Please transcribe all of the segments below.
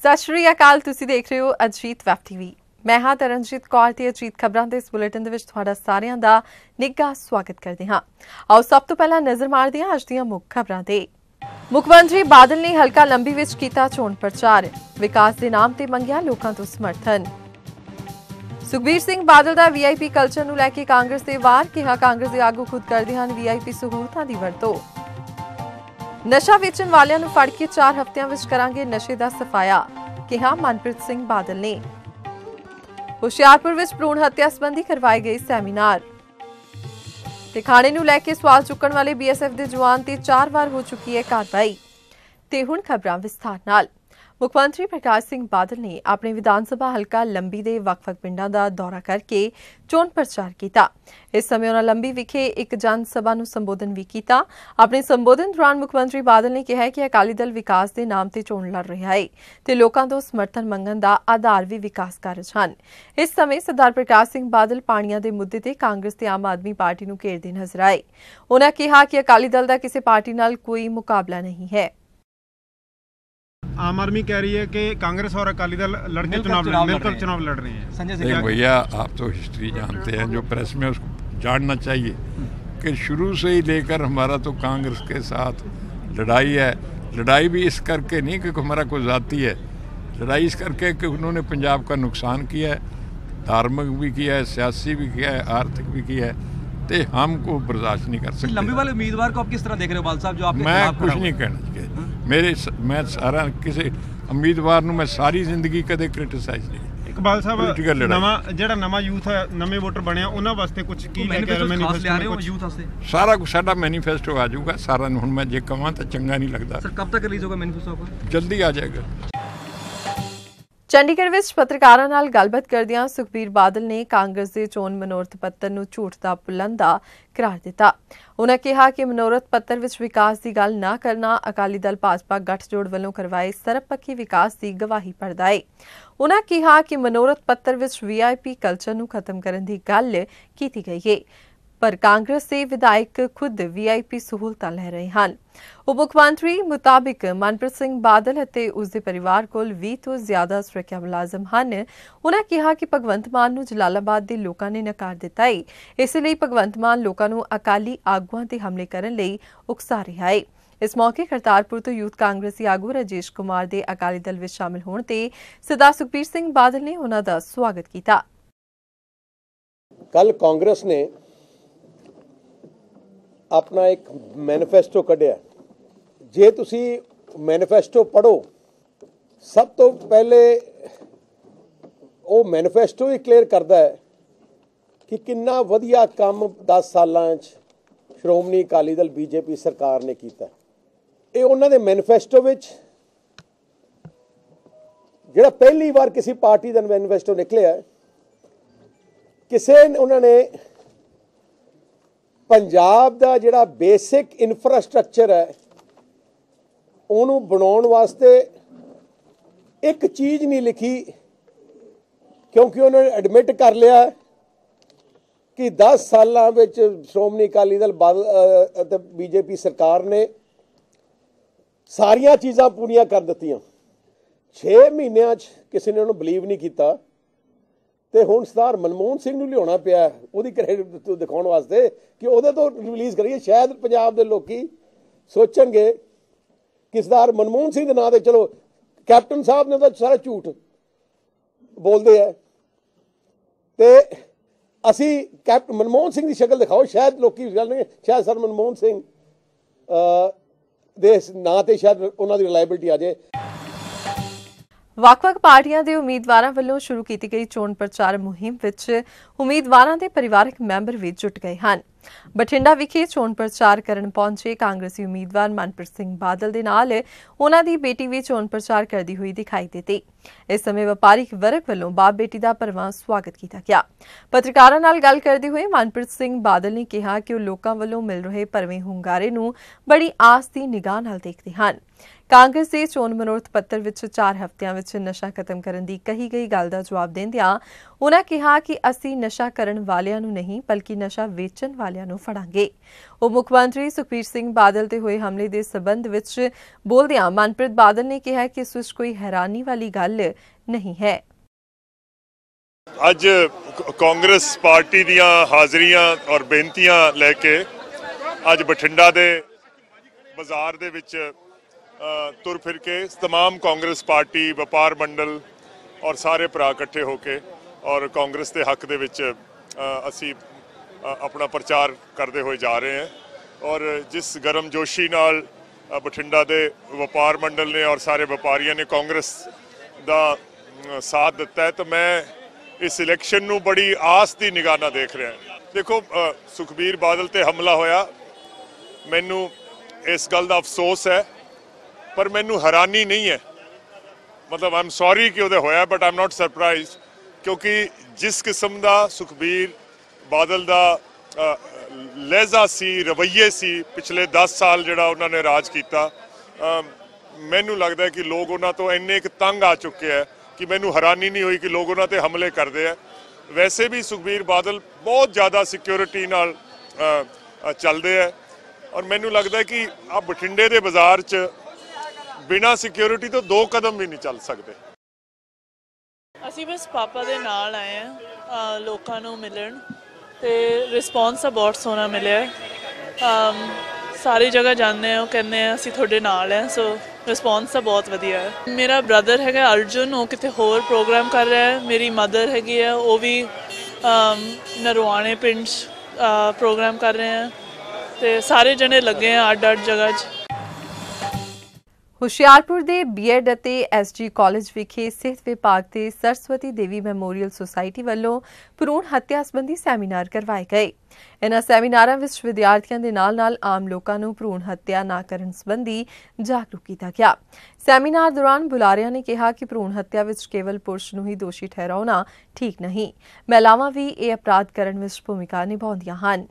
सत श्री अकाल, तुसी देख रहे हो अजीत वैब टीवी। मैं हाँ तरनजीत कौर ते अजीत खबरां दे इस बुलेटिन दे विच तुहाडा सारिआं दा निੱਘਾ स्वागत करदे हां। आओ सब तो पहला नज़र मारदे हां अज दीआं मुੱਖ खबरां ते। मुख मंत्री बादल ने हलका लंबी विच कीता चोण प्रचार, विकास दे नाम ते मंगिया लोकां तो समर्थन। सुखबीर सिंह बादल दा वीआईपी कल्चर नूं लैके कांग्रेस दे वार, कहा कांग्रेस दे आगू खुद करदे हन वीआईपी सहूलतां दी वरतों। नशा वेचण वालियां नूं फड़ के 4 हफ्तियां विच करांगे नशे दा सफाया, कहा मनप्रीत सिंह बादल ने। हुशियारपुर विच भ्रूण हत्या संबंधी करवाए गए सैमीनार। ते खाणे नूं लैके सवाल चुकण वाले बीएसएफ दे जवान ते 4 वार हो चुकी है कार्रवाई। ते हुण खबरां विस्तार नाल। मुख्यमंत्री प्रकाश सिंह बादल ने अपने विधानसभा हलका लंबी दे वख-वख पिंडां दा दौरा करके चोण प्रचार किया। इस समय उन्होंने लंबी विखे एक जन सभा नूं संबोधन भी किया। अपने संबोधन दौरान मुख्यमंत्री बादल ने कहा कि अकाली दल विकास के नाम ते चोण लड़ रहा है ते लोकां तों समर्थन मंगण दा आधार भी विकास कारज हन। इस समय सरदार प्रकाश सिंह बादल पाणीਆਂ ਦੇ मुद्दे ते कांग्रेस ते आम आदमी पार्टी नूं घेरदे नजर आए। उन्होंने कहा कि अकाली दल दा किसी पार्टी नाल कोई मुकाबला नहीं है। आम आदमी कह रही है कि कांग्रेस और अकाली दल लड़के चुनाव लड़ रहे हैं। संजय सिंह भैया, आप तो हिस्ट्री जानते हैं, जो प्रेस में उसको जानना चाहिए कि शुरू से ही लेकर हमारा तो कांग्रेस के साथ लड़ाई है। लड़ाई भी इस करके नहीं कि हमारा कोई जाती है, लड़ाई इस करके कि उन्होंने पंजाब का नुकसान किया है, धार्मिक भी किया है, सियासी भी किया है, आर्थिक भी किया है, तो हमको बर्दाश्त नहीं कर सकते। लंबी वाले उम्मीदवार को आप किस तरह देख रहे हो बाल साहब? जो आपके मैं कुछ नहीं कहना चाहिए। मैं सारा किसी उम्मीदवार ਨੂੰ मैं सारी जिंदगी कदे क्रिटिसाइज नहीं। इकबाल साहब, नवा यूथ है, नवे वोटर बने उन्हां वास्ते कुछ की सारा कुछ साडा मैनीफेस्टो आ जाऊगा सारा। हुण मैं जे कहां तो चंगा नहीं लगता। सर, कब तक रिलीज होगा मैनीफेस्टो आपका? जल्दी आ जाएगा। चंडीगढ़ विच पत्रकारां नाल गलबात करदियां सुखबीर बादल ने कांग्रेस दे चोण मनोरथ पत्तर नूं झूठ दा बुलंदा करार दिता। उन्होंने कहा कि मनोरथ पत्तर विच विकास की गल न करना अकाली दल भाजपा गठजोड़ वालों करवाए सरबपक्षी विकास की गवाही भरदा है। उन्होंने कहा कि मनोरथ पत्तर विच वीआईपी कल्चर नूं खत्म करने की गल की गई है, पर कांग्रेस के विधायक खुद वीआईपी सहूलतां लै रहे हैं। उप मुख्यमंत्री मुताबिक मनप्रीत सिंह बादल और उसके परिवार कोल 20 तो ज्यादा सुरक्षा मुलाजम हैं। उन्होंने कहा कि भगवंत मान नूं जलालाबाद के लोगों ने नकार दिता है, इसलिए भगवंत मान लोगों नूं अकाली आगुआं ते हमले करने लई उकसा रहा है। इस मौके करतारपुर तो यूथ कांग्रेसी आगू राजेश कुमार के अकाली दल में शामिल होने ते सरदार सुखबीर सिंह बादल ने उन्हां दा स्वागत किया। कल कांग्रेस ने अपना एक मैनीफेस्टो कढ़िया। जे तुसी मैनीफेस्टो पढ़ो, सब तो पहले वो मैनीफेस्टो ही क्लीयर करता है कि कितना वधिया काम 10 सालां श्रोमणी अकाली दल बीजेपी सरकार ने किया। ये उन्हां दे मैनीफेस्टो विच जिहड़ा पहली बार किसी पार्टी का मैनीफेस्टो निकलिया, किसी उन्होंने पंजाब का जिहड़ा बेसिक इंफ्रास्ट्रक्चर है उन्होंने बनाने वास्ते एक चीज़ नहीं लिखी, क्योंकि उन्होंने एडमिट कर लिया कि 10 सालों में श्रोमणी अकाली दल बादल बीजेपी सरकार ने सारिया चीज़ां पूरियां कर दित्तियां। 6 महीनों किसी ने उन्होंने बिलीव नहीं किया, तो हुण सरदार मनमोहन सिंह नूं लियाउणा पिया उहदी क्रेडिट दिखाउण वास्ते कि उहदे तो रिलीज़ करिए। शायद पंजाब दे लोकी सोचणगे कि सरदार मनमोहन सिंह दे नां ते चलो कैप्टन साहब ने तो सारा झूठ बोलते हैं, तो असी कैप्टन मनमोहन सिंह की शक्ल दिखाओ, शायद लोकी गल नहीं, शायद सर मनमोहन सिंह दे नां ते शायद उन्हां दी रिलायबिलिटी आ जाए। ਵੱਖ-ਵੱਖ ਪਾਰਟੀਆਂ ਦੇ ਉਮੀਦਵਾਰਾਂ ਵੱਲੋਂ ਸ਼ੁਰੂ ਕੀਤੀ ਗਈ ਚੋਣ ਪ੍ਰਚਾਰ ਮੁਹਿੰਮ ਵਿੱਚ ਉਮੀਦਵਾਰਾਂ ਦੇ ਪਰਿਵਾਰਕ ਮੈਂਬਰ ਵੀ ਜੁਟ ਗਏ ਹਨ। ਬਠਿੰਡਾ ਵਿਖੇ ਚੋਣ ਪ੍ਰਚਾਰ ਕਰਨ ਪਹੁੰਚੇ ਕਾਂਗਰਸੀ ਉਮੀਦਵਾਰ ਮਨਪ੍ਰੀਤ ਸਿੰਘ ਬਾਦਲ ਦੇ ਨਾਲ ਉਹਨਾਂ ਦੀ ਬੇਟੀ ਵੀ ਚੋਣ ਪ੍ਰਚਾਰ ਕਰਦੀ ਹੋਈ ਦਿਖਾਈ ਦਿੱਤੀ। ਇਸ ਸਮੇਂ ਵਪਾਰਿਕ ਵਰਗ ਵੱਲੋਂ ਬਾਪ ਬੇਟੀ ਦਾ ਭਰਵਾਂ ਸਵਾਗਤ ਕੀਤਾ ਗਿਆ। ਪੱਤਰਕਾਰਾਂ ਨਾਲ ਗੱਲ ਕਰਦੇ ਹੋਏ ਮਨਪ੍ਰੀਤ ਸਿੰਘ ਬਾਦਲ ਨੇ ਕਿਹਾ ਕਿ ਉਹ ਲੋਕਾਂ ਵੱਲੋਂ ਮਿਲ ਰਹੇ ਭਰਵੇਂ ਹੁੰਗਾਰੇ ਨੂੰ ਬੜੀ ਆਸ ਦੀ ਨਿਗਾਹ ਨਾਲ ਦੇਖਦੇ ਹਨ। ਕਾਂਗਰਸ ਦੇ ਚੋਣ ਮਨੋਰਥ ਪੱਤਰ ਵਿੱਚ 4 ਹਫ਼ਤਿਆਂ ਵਿੱਚ ਨਸ਼ਾ ਖਤਮ ਕਰਨ ਦੀ ਕਹੀ ਗਈ ਗੱਲ ਦਾ ਜਵਾਬ ਦਿੰਦਿਆਂ ਉਨ੍ਹਾਂ ਕਿਹਾ ਕਿ ਅਸੀਂ ਨਸ਼ਾ ਕਰਨ ਵਾਲਿਆਂ ਨੂੰ ਨਹੀਂ ਬਲਕਿ ਨਸ਼ਾ ਵੇਚਣ ਵਾਲਿਆਂ ਨੂੰ ਫੜਾਂਗੇ। ਉਪ ਮੁੱਖ ਮੰਤਰੀ ਸੁਖਬੀਰ ਸਿੰਘ ਬਾਦਲ ਤੇ ਹੋਏ ਹਮਲੇ ਦੇ ਸਬੰਧ ਵਿੱਚ ਬੋਲਦਿਆਂ ਮਨਪ੍ਰੀਤ ਬਾਦਲ ਨੇ ਕਿਹਾ ਕਿ ਇਸ ਵਿੱਚ ਕੋਈ हैरानी वाली गल नहीं है। ਅੱਜ ਕਾਂਗਰਸ ਪਾਰਟੀ ਦੀਆਂ ਹਾਜ਼ਰੀਆਂ ਔਰ ਬੇਨਤੀਆਂ ਲੈ ਕੇ ਅੱਜ ਬਠਿੰਡਾ ਦੇ ਬਾਜ਼ਾਰ ਦੇ ਵਿੱਚ ਤੁਰ ਫਿਰ ਕੇ तमाम ਕਾਂਗਰਸ ਪਾਰਟੀ ਵਪਾਰ ਮੰਡਲ ਔਰ ਸਾਰੇ ਭਰਾ ਇਕੱਠੇ ਹੋ ਕੇ ਔਰ ਕਾਂਗਰਸ ਦੇ ਹੱਕ ਦੇ ਵਿੱਚ ਅਸੀਂ ਆਪਣਾ ਪ੍ਰਚਾਰ ਕਰਦੇ ਹੋਏ ਜਾ ਰਹੇ ਹਾਂ। ਔਰ ਜਿਸ ਗਰਮਜੋਸ਼ੀ ਨਾਲ ਬਠਿੰਡਾ ਦੇ ਵਪਾਰ ਮੰਡਲ ਨੇ ਔਰ ਸਾਰੇ ਵਪਾਰੀਆਂ ਨੇ ਕਾਂਗਰਸ ਦਾ ਸਾਥ ਦਿੱਤਾ ਹੈ ਤਾਂ ਮੈਂ ਇਸ ਇਲੈਕਸ਼ਨ ਨੂੰ ਬੜੀ ਆਸ ਦੀ ਨਿਗਾਹ ਨਾਲ ਦੇਖ ਰਿਹਾ। ਦੇਖੋ ਸੁਖਬੀਰ ਬਾਦਲ ਤੇ ਹਮਲਾ ਹੋਇਆ, ਮੈਨੂੰ ਇਸ ਗੱਲ ਦਾ ਅਫਸੋਸ ਹੈ ਪਰ ਮੈਨੂੰ ਹੈਰਾਨੀ ਨਹੀਂ ਹੈ। ਮਤਲਬ ਆਮ ਸੌਰੀ ਕਿ ਉਹਦੇ ਹੋਇਆ ਬਟ ਆਮ ਨਾਟ ਸਰਪ੍ਰਾਈਜ਼ਡ ਕਿਉਂਕਿ ਜਿਸ ਕਿਸਮ ਦਾ ਸੁਖਬੀਰ ਬਾਦਲ ਦਾ ਲਹਿਜ਼ਾ ਸੀ, ਰਵੱਈਏ ਸੀ ਪਿਛਲੇ 10 ਸਾਲ ਜਿਹੜਾ ਉਹਨਾਂ ਨੇ ਰਾਜ ਕੀਤਾ, ਮੈਨੂੰ ਲੱਗਦਾ ਕਿ ਲੋਕ ਉਹਨਾਂ ਤੋਂ ਇੰਨੇ ਕੁ ਤੰਗ ਆ ਚੁੱਕੇ ਹੈ ਕਿ ਮੈਨੂੰ ਹੈਰਾਨੀ ਨਹੀਂ ਹੋਈ ਕਿ ਲੋਕ ਉਹਨਾਂ ਤੇ ਹਮਲੇ ਕਰਦੇ ਆ। ਵੈਸੇ ਵੀ ਸੁਖਬੀਰ ਬਾਦਲ ਬਹੁਤ ਜ਼ਿਆਦਾ ਸਿਕਿਉਰਿਟੀ ਨਾਲ ਚੱਲਦੇ ਆ ਔਰ ਮੈਨੂੰ ਲੱਗਦਾ ਕਿ ਆ ਬਠਿੰਡੇ ਦੇ ਬਾਜ਼ਾਰ 'ਚ ਬਿਨਾਂ ਸਿਕਿਉਰਿਟੀ ਤੋਂ 2 ਕਦਮ ਵੀ ਨਹੀਂ ਚੱਲ ਸਕਦੇ। ਅਸੀਂ ਬਸ ਪਾਪਾ ਦੇ ਨਾਲ ਆਏ ਹਾਂ ਲੋਕਾਂ ਨੂੰ ਮਿਲਣ ਤੇ ਰਿਸਪੌਂਸ ਤਾਂ ਬਹੁਤ ਸੋਹਣਾ ਮਿਲਿਆ। ਸਾਰੀ ਜਗ੍ਹਾ ਜਾਂਦੇ ਹਾਂ ਉਹ ਕਹਿੰਦੇ ਆ ਅਸੀਂ ਤੁਹਾਡੇ ਨਾਲ ਹਾਂ, ਸੋ ਰਿਸਪੌਂਸ ਤਾਂ ਬਹੁਤ ਵਧੀਆ ਹੈ। ਮੇਰਾ ਬ੍ਰਦਰ ਹੈਗਾ ਅਰਜੁਨ, ਉਹ ਕਿਤੇ ਹੋਰ ਪ੍ਰੋਗਰਾਮ ਕਰ ਰਿਹਾ ਹੈ। ਮੇਰੀ ਮਦਰ ਹੈਗੀ ਆ, ਉਹ ਵੀ ਨਰਵਾਣੇ ਪਿੰਡ 'ਚ ਪ੍ਰੋਗਰਾਮ ਕਰ ਰਹੇ ਆ ਤੇ ਸਾਰੇ ਜਣੇ ਲੱਗੇ ਆ ਅੱਡ-ਅੱਡ ਜਗ੍ਹਾ 'ਚ। ਹੁਸ਼ਿਆਰਪੁਰ ਦੇ ਬੀਐਡ ਅਤੇ ਐਸਜੀ ਕਾਲਜ ਵਿਖੇ ਸਿਹਤ ਵਿਭਾਗ ਤੇ ਸਰਸਵਤੀ ਦੇਵੀ ਮੈਮੋਰੀਅਲ ਸੁਸਾਇਟੀ ਵੱਲੋਂ ਭਰੂਣ ਹੱਤਿਆ ਸੰਬੰਧੀ ਸੈਮੀਨਾਰ ਕਰਵਾਏ ਗਏ। ਇਨ੍ਹਾਂ ਸੈਮੀਨਾਰਾਂ ਵਿੱਚ ਵਿਦਿਆਰਥੀਆਂ ਦੇ ਨਾਲ-ਨਾਲ ਆਮ ਲੋਕਾਂ ਨੂੰ ਭਰੂਣ ਹੱਤਿਆ ਨਾ ਕਰਨ ਸੰਬੰਧੀ ਜਾਗਰੂਕ ਕੀਤਾ ਗਿਆ। ਸੈਮੀਨਾਰ ਦੌਰਾਨ ਬੁਲਾਰਿਆਂ ਨੇ ਕਿਹਾ ਕਿ ਭਰੂਣ ਹੱਤਿਆ ਵਿੱਚ ਕੇਵਲ ਪੁਰਸ਼ ਨੂੰ ਹੀ ਦੋਸ਼ੀ ਠਹਿਰਾਉਣਾ ਠੀਕ ਨਹੀਂ, ਮਹਿਲਾਵਾਂ ਵੀ ਇਹ ਅਪਰਾਧ ਕਰਨ ਵਿੱਚ ਭੂਮਿਕਾ ਨਿਭਾਉਂਦੀਆਂ ਹਨ।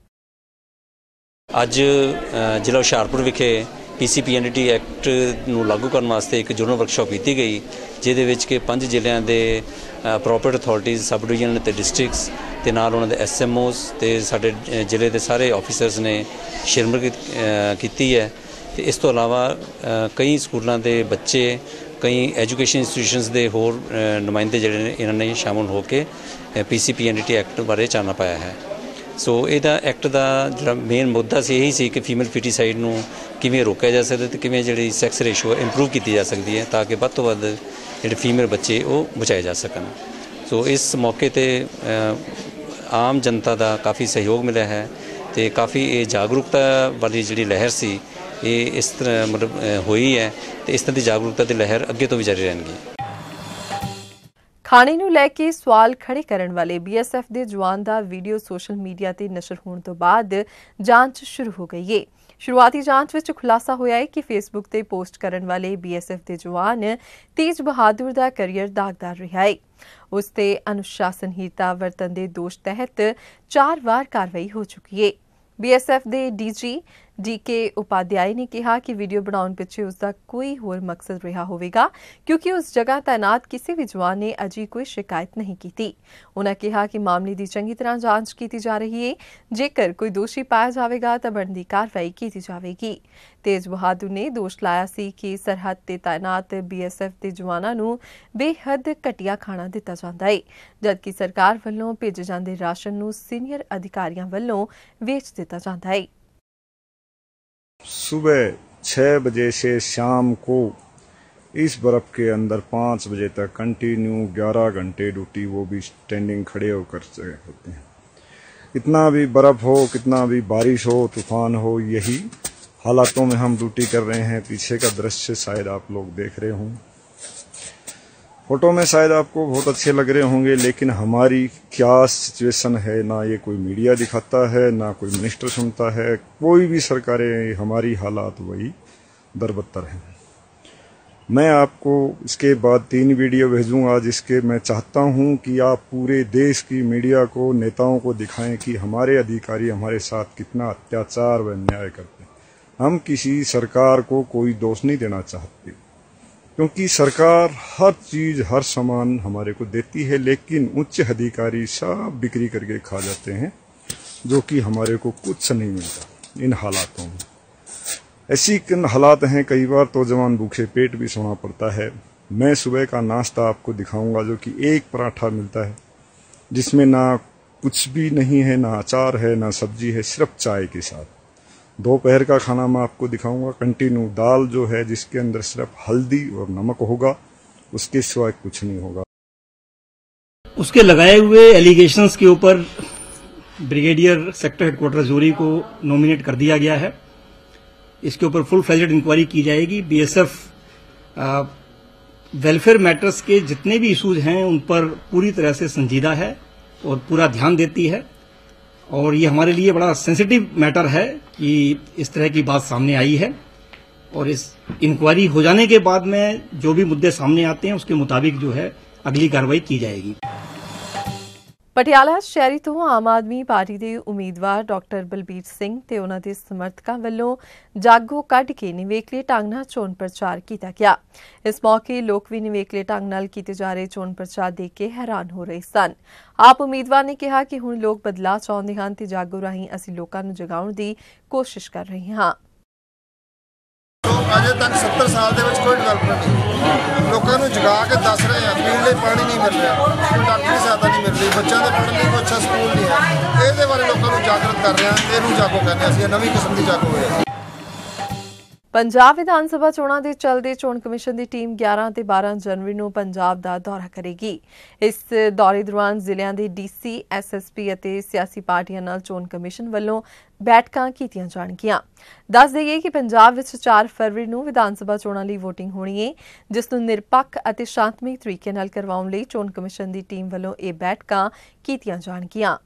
ਅੱਜ ਜ਼ਿਲ੍ਹਾ ਹੁਸ਼ਿਆਰਪੁਰ ਵਿਖੇ PCPNDT ਐਕਟ ਨੂੰ ਲਾਗੂ ਕਰਨ ਵਾਸਤੇ ਇੱਕ ਜਨਰਲ ਵਰਕਸ਼ਾਪ ਕੀਤੀ ਗਈ, ਜਿਹਦੇ ਵਿੱਚ ਕਿ 5 ਜ਼ਿਲ੍ਹਿਆਂ ਦੇ ਅਪਰੋਪਰੀਏਟ ਅਥਾਰਟੀਜ਼, ਸਬ ਡਿਵੀਜ਼ਨ ਤੇ ਡਿਸਟ੍ਰਿਕਟਸ ਤੇ ਨਾਲ ਉਹਨਾਂ ਦੇ SMOs ਤੇ ਸਾਡੇ ਜ਼ਿਲ੍ਹੇ ਦੇ ਸਾਰੇ ਆਫੀਸਰਸ ਨੇ ਸ਼ਿਰਕਤ ਕੀਤੀ ਹੈ। ਤੇ ਇਸ ਤੋਂ ਇਲਾਵਾ ਕਈ ਸਕੂਲਾਂ ਦੇ ਬੱਚੇ, ਕਈ ਐਜੂਕੇਸ਼ਨ ਇੰਸਟੀਟਿਊਸ਼ਨਸ ਦੇ ਹੋਰ ਨੁਮਾਇੰਦੇ ਜਿਹੜੇ ਨੇ ਇਹਨਾਂ ਨੇ ਸ਼ਾਮਲ ਹੋ ਕੇ PCPNDT ਐਕਟ ਬਾਰੇ ਚਾਨਣਾ ਪਾਇਆ ਹੈ। ਸੋ ਇਹਦਾ ਐਕਟ ਦਾ ਜਿਹੜਾ ਮੇਨ ਮੁੱਦਾ ਸੀ ਇਹੀ ਸੀ ਕਿ ਫੀਮੇਲ ਫੀਟੀਸਾਈਡ ਨੂੰ ਕਿਵੇਂ ਰੋਕਿਆ ਜਾ ਸਕਦਾ ਤੇ ਕਿਵੇਂ ਜਿਹੜੀ ਸੈਕਸ ਰੇਸ਼ੋ ਇੰਪਰੂਵ ਕੀਤੀ ਜਾ ਸਕਦੀ ਹੈ ਤਾਂ ਕਿ ਵੱਧ ਤੋਂ ਵੱਧ ਜਿਹੜੇ ਫੀਮੇਲ ਬੱਚੇ ਉਹ ਬਚਾਏ ਜਾ ਸਕਣ। ਸੋ ਇਸ ਮੌਕੇ 'ਤੇ ਆਮ ਜਨਤਾ ਦਾ ਕਾਫੀ ਸਹਿਯੋਗ ਮਿਲਿਆ ਹੈ ਤੇ ਕਾਫੀ ਇਹ ਜਾਗਰੂਕਤਾ ਵਾਲੀ ਜਿਹੜੀ ਲਹਿਰ ਸੀ ਇਹ ਇਸ ਤਰ੍ਹਾਂ ਮਤਲਬ ਹੋਈ ਹੈ ਤੇ ਇਸ ਤਰ੍ਹਾਂ ਦੀ ਜਾਗਰੂਕਤਾ ਦੀ ਲਹਿਰ ਅੱਗੇ ਤੋਂ ਵੀ ਜਾਰੀ ਰਹਿਣਗੀ। ਖਾਣੇ ਨੂੰ ਲੈ ਕੇ ਸਵਾਲ ਖੜੇ ਕਰਨ ਵਾਲੇ BSF ਦੇ ਜਵਾਨ ਦਾ ਵੀਡੀਓ ਸੋਸ਼ਲ ਮੀਡੀਆ ਤੇ ਨਸ਼ਰ ਹੋਣ ਤੋਂ ਬਾਅਦ ਜਾਂਚ ਸ਼ੁਰੂ ਹੋ ਗਈ ਹੈ। ਸ਼ੁਰੂਆਤੀ ਜਾਂਚ ਵਿੱਚ ਖੁਲਾਸਾ ਹੋਇਆ ਹੈ ਕਿ ਫੇਸਬੁੱਕ ਤੇ ਪੋਸਟ ਕਰਨ ਵਾਲੇ BSF ਦੇ ਜਵਾਨ ਤੇਜ ਬਹਾਦਰ ਦਾ ਕੈਰੀਅਰ ਦਾਗਦਾਰ ਰਿਹਾ ਹੈ। ਉਸ ਤੇ ਅਨੁਸ਼ਾਸਨਹੀਣਤਾ ਵਰਤਣ ਦੇ ਦੋਸ਼ ਤਹਿਤ 4 ਵਾਰ ਕਾਰਵਾਈ ਹੋ ਚੁੱਕੀ ਹੈ। BSF ਦੇ DG DK ਉਪਾਧਿਆਏ ਨੇ ਕਿਹਾ ਕਿ ਵੀਡੀਓ ਬਣਾਉਣ ਪਿੱਛੇ ਉਸ ਦਾ ਕੋਈ ਹੋਰ ਮਕਸਦ ਰਿਹਾ ਹੋਵੇਗਾ ਕਿਉਂਕਿ ਉਸ ਜਗ੍ਹਾ ਤਾਇਨਾਤ ਕਿਸੇ ਵੀ ਜਵਾਨ ਨੇ ਅਜੇ ਕੋਈ ਸ਼ਿਕਾਇਤ ਨਹੀਂ ਕੀਤੀ। ਉਨ੍ਹਾਂ ਕਿਹਾ ਕਿ ਮਾਮਲੇ ਦੀ ਚੰਗੀ ਤਰ੍ਹਾਂ ਜਾਂਚ ਕੀਤੀ ਜਾ ਰਹੀ ਹੈ। ਜੇਕਰ ਕੋਈ ਦੋਸ਼ੀ ਪਾਇਆ ਜਾਵੇਗਾ ਤਾਂ ਬਣਦੀ ਕਾਰਵਾਈ ਕੀਤੀ ਜਾਵੇਗੀ। ਤੇਜ ਬਹਾਦਰ ਨੇ ਦੋਸ਼ ਲਾਇਆ ਸੀ ਕਿ ਸਰਹੱਦ ਤੇ ਤਾਇਨਾਤ BSF ਦੇ ਜਵਾਨਾਂ ਨੂੰ ਬੇਹੱਦ ਘਟੀਆ ਖਾਣਾ ਦਿੱਤਾ ਜਾਂਦਾ ਹੈ, ਜਦਕਿ ਸਰਕਾਰ ਵੱਲੋਂ ਭੇਜੇ ਜਾਂਦੇ ਰਾਸ਼ਨ ਨੂੰ ਸੀਨੀਅਰ ਅਧਿਕਾਰੀਆਂ ਵੱਲੋਂ ਵੇਚ ਦਿੱਤਾ ਜਾਂਦਾ ਹੈ। सुबह 6 बजे से शाम को इस बर्फ़ के अंदर 5 बजे तक कंटिन्यू 11 घंटे ड्यूटी, वो भी स्टैंडिंग खड़े होकर होते हैं। इतना भी बर्फ़ हो, कितना भी बारिश हो, तूफान हो, यही हालातों में हम ड्यूटी कर रहे हैं। पीछे का दृश्य शायद आप लोग देख रहे हों, फोटो में शायद आपको बहुत अच्छे लग रहे होंगे, लेकिन हमारी क्या सिचुएशन है ना ये कोई मीडिया दिखाता है, ना कोई मिनिस्टर सुनता है, कोई भी सरकारें। हमारी हालात वही दरबत्तर हैं। मैं आपको इसके बाद 3 वीडियो भेजूंगा जिसके मैं चाहता हूं कि आप पूरे देश की मीडिया को, नेताओं को दिखाएं कि हमारे अधिकारी हमारे साथ कितना अत्याचार व अन्याय करते हैं। हम किसी सरकार को कोई दोष नहीं देना चाहते, क्योंकि सरकार हर चीज हर सामान हमारे को देती है, लेकिन उच्च अधिकारी सब बिक्री करके खा जाते हैं, जो कि हमारे को कुछ नहीं मिलता इन हालातों में। ऐसी हालात हैं, कई बार तो जवान भूखे पेट भी सोना पड़ता है। मैं सुबह का नाश्ता आपको दिखाऊंगा, जो कि एक पराठा मिलता है, जिसमें ना कुछ भी नहीं है, ना अचार है, ना सब्जी है, सिर्फ चाय के साथ। दोपहर का खाना मैं आपको दिखाऊंगा, कंटिन्यू दाल जो है, जिसके अंदर सिर्फ हल्दी और नमक होगा, उसके सिवाय कुछ नहीं होगा। उसके लगाए हुए एलिगेशंस के ऊपर ब्रिगेडियर सेक्टर हेडक्वार्टर जोरी को नॉमिनेट कर दिया गया है। इसके ऊपर फुल फ्लेजेड इंक्वायरी की जाएगी। बीएसएफ वेलफेयर मैटर्स के जितने भी इश्यूज हैं उन पर पूरी तरह से संजीदा है और पूरा ध्यान देती है, और ये हमारे लिए बड़ा सेंसिटिव मैटर है कि इस तरह की बात सामने आई है, और इस इंक्वायरी हो जाने के बाद में जो भी मुद्दे सामने आते हैं उसके मुताबिक जो है अगली कार्रवाई की जाएगी। ਪਟਿਆਲਾ ਸ਼ਹਿਰੀ ਤੋਂ ਆਮ ਆਦਮੀ ਪਾਰਟੀ ਦੇ ਉਮੀਦਵਾਰ ਡਾਕਟਰ ਬਲਬੀਰ ਸਿੰਘ ਤੇ ਉਹਨਾਂ ਦੇ ਸਮਰਥਕਾਂ ਵੱਲੋਂ ਜਾਗੋ ਕੱਢ ਕੇ ਨਿਵੇਕਲੇ ਢੰਗ ਨਾਲ ਚੋਣ ਪ੍ਰਚਾਰ ਕੀਤਾ ਗਿਆ। ਇਸ ਮੌਕੇ ਲੋਕ ਵੀ ਨਿਵੇਕਲੇ ਢੰਗ ਨਾਲ ਕੀਤੇ ਜਾ ਰਹੇ ਚੋਣ ਪ੍ਰਚਾਰ ਦੇਖ ਕੇ ਹੈਰਾਨ ਹੋ ਰਹੇ ਸਨ। ਆਪ ਉਮੀਦਵਾਰ ਨੇ ਕਿਹਾ ਕਿ ਹੁਣ ਲੋਕ ਬਦਲਾਅ ਚਾਹੁੰਦੇ ਹਨ ਤੇ ਜਾਗੋ ਰਾਹੀਂ ਅਸੀਂ ਲੋਕਾਂ ਨੂੰ ਜਗਾਉਣ ਦੀ ਕੋਸ਼ਿਸ਼ ਕਰ ਰਹੇ ਹਾਂ। अजे तक 70 साल कोई डिवेलपमेंट नहीं, लोगों को जगा के दस रहे हैं, पीने लिए पानी नहीं मिल रहा, कोई डॉक्टरी सहायता नहीं मिल रही, बच्चों के पढ़ने लिए कोई अच्छा स्कूल नहीं है। ये बारे लोगों को जागृत कर रहे हैं, इनू जागो कहते हैं, नवी किस्म की जागो है। ਪੰਜਾਬ ਵਿਧਾਨ ਸਭਾ ਚੋਣਾਂ ਦੇ ਚੱਲਦੇ ਚੋਣ ਕਮਿਸ਼ਨ ਦੀ ਟੀਮ 11 ਤੇ 12 ਜਨਵਰੀ ਨੂੰ ਪੰਜਾਬ ਦਾ ਦੌਰਾ ਕਰੇਗੀ। ਇਸ ਦੌਰੇ ਦੌਰਾਨ ਜ਼ਿਲ੍ਹਿਆਂ ਦੇ ਡੀਸੀ, ਐਸਐਸਪੀ ਅਤੇ ਸਿਆਸੀ ਪਾਰਟੀਆਂ ਨਾਲ ਚੋਣ ਕਮਿਸ਼ਨ ਵੱਲੋਂ ਬੈਠਕਾਂ ਕੀਤੀਆਂ ਜਾਣਗੀਆਂ। ਦੱਸ ਦੇਈਏ ਕਿ ਪੰਜਾਬ ਵਿੱਚ 4 ਫਰਵਰੀ ਨੂੰ ਵਿਧਾਨ ਸਭਾ ਚੋਣਾਂ ਲਈ ਵੋਟਿੰਗ ਹੋਣੀ ਹੈ, ਜਿਸ ਨੂੰ ਨਿਰਪੱਖ ਅਤੇ ਸ਼ਾਂਤਮਈ ਤਰੀਕੇ ਨਾਲ ਕਰਵਾਉਣ ਲਈ ਚੋਣ ਕਮਿਸ਼ਨ ਦੀ ਟੀਮ ਵੱਲੋਂ ਇਹ ਬੈਠਕਾਂ ਕੀਤੀਆਂ ਜਾਣਗੀਆਂ।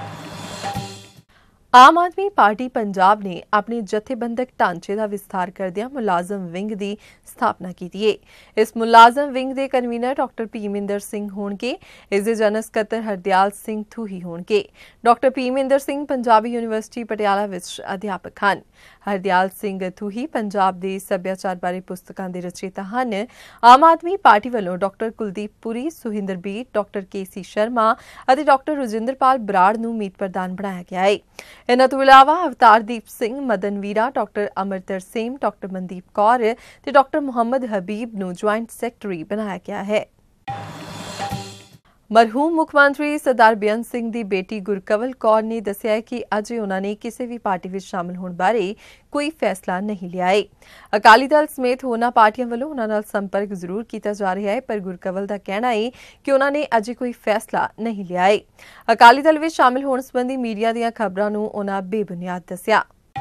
ਆਮ ਆਦਮੀ ਪਾਰਟੀ ਪੰਜਾਬ ਨੇ ਆਪਣੇ ਜਥੇਬੰਦਕ ਢਾਂਚੇ ਦਾ ਵਿਸਥਾਰ ਕਰਦਿਆਂ ਮੁਲਾਜ਼ਮ ਵਿੰਗ ਦੀ ਸਥਾਪਨਾ ਕੀਤੀ ਹੈ। ਇਸ ਮੁਲਾਜ਼ਮ ਵਿੰਗ ਦੇ ਕਨਵੀਨਰ ਡਾਕਟਰ ਭੀਮਿੰਦਰ ਸਿੰਘ ਹੋਣਗੇ। ਇਸ ਦੇ ਜਨਰਲ ਸਕੱਤਰ ਹਰਦਿਆਲ ਸਿੰਘ ਥੂਹੀ ਹੋਣਗੇ। ਡਾਕਟਰ ਭੀਮਿੰਦਰ ਸਿੰਘ ਪੰਜਾਬੀ ਯੂਨੀਵਰਸਿਟੀ ਪਟਿਆਲਾ ਵਿੱਚ ਅਧਿਆਪਕ ਹਨ। ਹਰਦਿਆਲ ਸਿੰਘ ਥੂਹੀ ਪੰਜਾਬ ਦੇ ਸੱਭਿਆਚਾਰ ਬਾਰੇ ਪੁਸਤਕਾਂ ਦੇ ਰਚੇਤਾ ਹਨ। ਆਮ ਆਦਮੀ ਪਾਰਟੀ ਵੱਲੋਂ ਡਾਕਟਰ ਕੁਲਦੀਪ ਪੁਰੀ, ਸੁਹਿੰਦਰ ਬੀਰ, ਡਾਕਟਰ ਕੇਸੀ ਸ਼ਰਮਾ ਅਤੇ ਡਾਕਟਰ ਰਜਿੰਦਰਪਾਲ ਬਰਾੜ ਨੂੰ ਮੀਤ ਪ੍ਰਧਾਨ ਬਣਾਇਆ ਗਿਆ ਹੈ। ਇਨ੍ਹਾਂ ਤੋਂ ਇਲਾਵਾ ਅਵਤਾਰਦੀਪ ਸਿੰਘ, ਮਦਨ ਵੀਰਾ, ਡਾਕਟਰ ਅਮਰਤਰ ਸੇਮ, ਡਾਕਟਰ ਮਨਦੀਪ ਕੌਰ ਤੇ ਡਾਕਟਰ ਮੁਹੰਮਦ ਹਬੀਬ ਨੂੰ ਜੁਆਇੰਟ ਸੈਕਟਰੀ ਬਣਾਇਆ ਗਿਆ ਹੈ। ਮਰਹੂਮ ਮੁੱਖ ਮੰਤਰੀ ਸਰਦਾਰ ਬੇਅੰਤ ਸਿੰਘ ਦੀ ਬੇਟੀ ਗੁਰਕਵਲ ਕੌਰ ਨੇ ਦੱਸਿਆ ਹੈ ਕਿ ਅਜੇ ਉਨ੍ਹਾਂ ਨੇ ਕਿਸੇ ਵੀ ਪਾਰਟੀ ਵਿੱਚ ਸ਼ਾਮਲ ਹੋਣ ਬਾਰੇ ਕੋਈ ਫੈਸਲਾ ਨਹੀਂ ਲਿਆ ਹੈ। ਅਕਾਲੀ ਦਲ ਸਮੇਤ ਹੋਰਨਾਂ ਪਾਰਟੀਆਂ ਵੱਲੋਂ ਉਨ੍ਹਾਂ ਨਾਲ ਸੰਪਰਕ ਜ਼ਰੂਰ ਕੀਤਾ ਜਾ ਰਿਹਾ ਹੈ, ਪਰ ਗੁਰਕਵਲ ਦਾ ਕਹਿਣਾ ਹੈ ਕਿ ਉਨ੍ਹਾਂ ਨੇ ਅਜੇ ਕੋਈ ਫੈਸਲਾ ਨਹੀਂ ਲਿਆ ਹੈ। ਅਕਾਲੀ ਦਲ ਵਿੱਚ ਸ਼ਾਮਲ ਹੋਣ ਸੰਬੰਧੀ ਮੀਡੀਆ ਦੀਆਂ ਖਬਰਾਂ ਨੂੰ ਉਨ੍ਹਾਂ ਬੇਬੁਨਿਆਦ ਦੱਸਿਆ।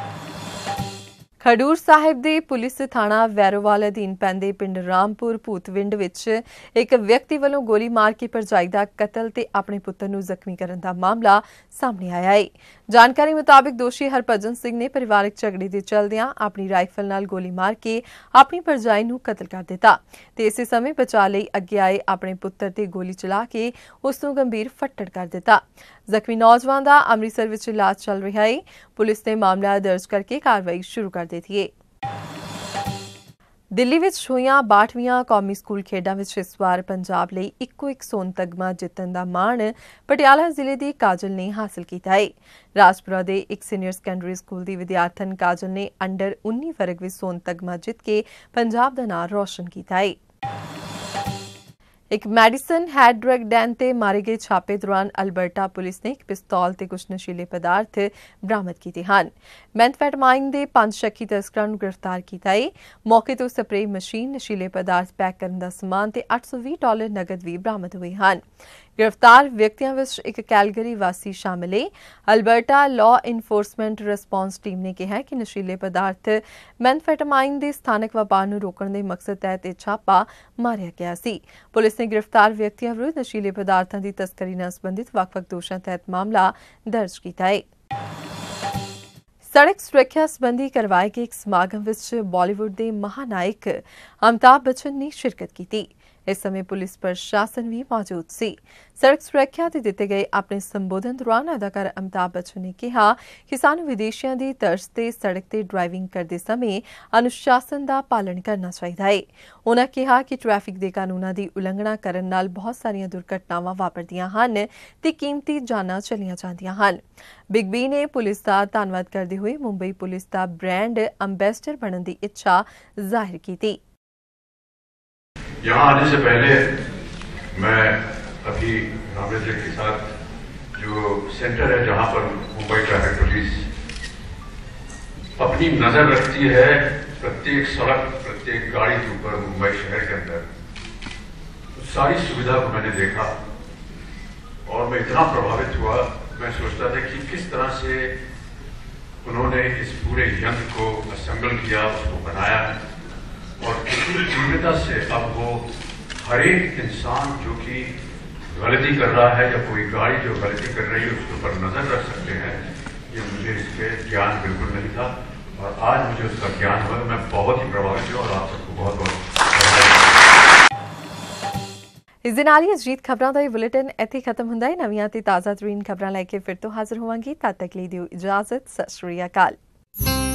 ਖਡੂਰ ਸਾਹਿਬ ਦੇ ਪੁਲਿਸ ਥਾਣਾ ਵੈਰੋਵਾਲ ਅਧੀਨ ਪੈਂਦੇ ਪਿੰਡ ਰਾਮਪੁਰ ਭੂਤਵਿੰਡ ਵਿੱਚ ਇੱਕ ਵਿਅਕਤੀ ਵੱਲੋਂ ਗੋਲੀ ਮਾਰ ਕੇ ਭਰਜਾਈ ਦਾ ਕਤਲ ਤੇ ਆਪਣੇ ਪੁੱਤਰ ਨੂੰ ਜ਼ਖਮੀ ਕਰਨ ਦਾ ਮਾਮਲਾ ਸਾਹਮਣੇ ਆਇਆ ਹੈ। ਜਾਣਕਾਰੀ ਮੁਤਾਬਿਕ ਦੋਸ਼ੀ ਹਰਭਜਨ ਸਿੰਘ ਨੇ ਪਰਿਵਾਰਕ ਝਗੜੇ ਦੇ ਚਲਦਿਆਂ ਆਪਣੀ ਰਾਈਫਲ ਨਾਲ ਗੋਲੀ ਮਾਰ ਕੇ ਆਪਣੀ ਭਰਜਾਈ ਨੂੰ ਕਤਲ ਕਰ ਦਿੱਤਾ ਤੇ ਇਸੇ ਸਮੇਂ ਬਚਾਅ ਲਈ ਅੱਗੇ ਆਏ ਆਪਣੇ ਪੁੱਤਰ ਤੇ ਗੋਲੀ ਚਲਾ ਕੇ ਉਸ ਨੂੰ ਗੰਭੀਰ ਫੱਟੜ ਕਰ ਦਿੱਤਾ। ਜ਼ਖਮੀ ਨੌਜਵਾਨ ਦਾ ਅੰਮ੍ਰਿਤਸਰ ਵਿੱਚ ਇਲਾਜ ਚੱਲ ਰਿਹਾ ਹੈ। ਪੁਲਿਸ ਨੇ ਮਾਮਲਾ ਦਰਜ ਕਰਕੇ ਕਾਰਵਾਈ ਸ਼ੁਰੂ ਕਰ ਦਿੱਤੀ ਹੈ। ਦਿੱਲੀ ਵਿੱਚ ਹੋਈਆਂ 62ਵੀਆਂ ਕੌਮੀ ਸਕੂਲ ਖੇਡਾਂ ਵਿੱਚ ਇਸ ਵਾਰ ਪੰਜਾਬ ਲਈ ਇੱਕੋ ਇੱਕ ਸੋਨ ਤਗਮਾ ਜਿੱਤਣ ਦਾ ਮਾਣ ਪਟਿਆਲਾ ਜ਼ਿਲ੍ਹੇ ਦੀ ਕਾਜਲ ਨੇ ਹਾਸਲ ਕੀਤਾ ਹੈ। ਰਾਜਪੁਰਾ ਦੇ ਇੱਕ ਸੀਨੀਅਰ ਸੈਕੰਡਰੀ ਸਕੂਲ ਦੀ ਵਿਦਿਆਰਥਣ ਕਾਜਲ ਨੇ ਅੰਡਰ 19 ਵਰਗ ਵਿੱਚ ਸੋਨ ਤਗਮਾ ਜਿੱਤ ਕੇ ਪੰਜਾਬ ਦਾ ਨਾਮ ਰੌਸ਼ਨ ਕੀਤਾ ਹੈ। ਇੱਕ ਮੈਡੀਸਨ ਹੈਡ ਡਰੱਗ ਡੈਨ ਤੇ ਮਾਰੇ ਗਏ ਛਾਪੇ ਦੌਰਾਨ ਅਲਬਰਟਾ ਪੁਲਿਸ ਨੇ ਇੱਕ ਪਿਸਤੌਲ ਤੇ ਕੁਝ ਨਸ਼ੀਲੇ ਪਦਾਰਥ ਬਰਾਮਦ ਕੀਤੇ ਹਨ। ਮੈਥਫੈਟਾਮਾਈਨ ਦੇ 5 ਸ਼ੱਕੀ ਤਸਕਰਾਂ ਨੂੰ ਗ੍ਰਿਫਤਾਰ ਕੀਤਾ ਹੈ। ਮੌਕੇ ਤੋਂ ਸਪਰੇਅ ਮਸ਼ੀਨ, ਨਸ਼ੀਲੇ ਪਦਾਰਥ ਪੈਕ ਕਰਨ ਦਾ ਸਮਾਨ ਤੇ $820 ਨਗਦ ਵੀ ਬਰਾਮਦ ਹੋਏ ਹਨ। ਗ੍ਰਿਫਤਾਰ ਵਿਅਕਤੀਆਂ ਵਿੱਚ ਇੱਕ ਕੈਲਗਰੀ ਵਾਸੀ ਸ਼ਾਮਲ ਹੈ। Alberta law enforcement response team ਨੇ ਕਿਹਾ ਕਿ ਨਸ਼ੀਲੇ ਪਦਾਰਥ ਮੈਥਫੈਟਾਮਾਈਨ ਦੇ ਸਥਾਨਕ ਵਪਾਰ ਨੂੰ ਰੋਕਣ ਦੇ ਮਕਸਦ ਤਹਿਤ ਇਹ ਛਾਪਾ ਮਾਰਿਆ ਗਿਆ ਸੀ। ਪੁਲਿਸ ਨੇ ਗ੍ਰਿਫਤਾਰ ਵਿਅਕਤੀਆਂ ਵਿਰੁੱਧ ਨਸ਼ੀਲੇ ਪਦਾਰਥਾਂ ਦੀ ਤਸਕਰੀ ਨਾਲ ਸੰਬੰਧਿਤ ਵੱਖ-ਵੱਖ ਦੋਸ਼ਾਂ ਤਹਿਤ ਮਾਮਲਾ ਦਰਜ ਕੀਤਾ ਹੈ। ਸੜਕ ਸੁਰੱਖਿਆ ਸੰਬੰਧੀ ਕਰਵਾਏ ਗਏ ਇੱਕ ਸਮਾਗਮ ਵਿੱਚ ਬਾਲੀਵੁੱਡ ਦੇ ਮਹਾਨਾਇਕ ਅਮਿਤਾਭ ਬੱਚਨ ਨੇ ਸ਼ਿਰਕਤ ਕੀਤੀ। इस समय पुलिस प्रशासन भी मौजूद सी। सड़क सुरक्षा ते दिते गए अपने संबोधन दौरान अदाकार अमिताभ बच्चन ने कहा कि सानू विदेशियों की तर्ज ते सड़क ते ड्राइविंग करते समय अनुशासन का पालन करना चाहिए है। उन्होंने कहा कि ट्रैफिक के कानूनों की उलंघना करने नाल बहुत सारिया दुर्घटनावां वापरदियां हन ते कीमती जानां चलियां जांदियां हन। बिग बी ने पुलिस का धन्नवाद करते हुए मुंबई पुलिस का ब्रांड अंबेसडर बनने की इच्छा जाहिर की। यहाँ आने से पहले मैं अभी रामेश जी के साथ जो सेंटर है जहाँ पर मुंबई ट्रैफिक पुलिस अपनी नजर रखती है प्रत्येक सड़क प्रत्येक गाड़ी के ऊपर मुंबई शहर के अंदर, तो सारी सुविधा को मैंने देखा और मैं इतना प्रभावित हुआ। मैं सोचता था कि किस तरह से उन्होंने इस पूरे यंत्र को असेंबल किया, उसको बनाया और कितनी तीव्रता से अब वो हर एक इंसान जो कि गलती कर रहा है या कोई गाड़ी जो गलती कर रही है उसके ऊपर नजर रख सकते हैं। ये मुझे इसके ज्ञान बिल्कुल नहीं था और आज मुझे उसका ज्ञान हुआ। मैं बहुत ही प्रभावित हूँ और आप सबको बहुत बहुत इस दिन वाली अजीत खबरों का बुलेटिन इत्थे खत्म हुंदा है। नवीं ते ताज़ा तरीन खबरां लैके फिर तो हाजिर होवांगी। तद तक ਲਈ ਦਿਓ इजाजत। सत श्री अकाल।